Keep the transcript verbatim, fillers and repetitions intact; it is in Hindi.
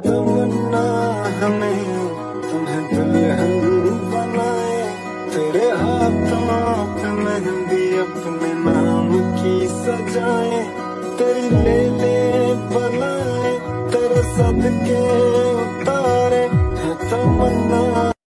तमन्ना हमें तुम्हें दुल्हन बनाए, तेरे हाथों पे मेहंदी अपने नाम की सजाए, तेरी ले ले बनाए तेरे सदके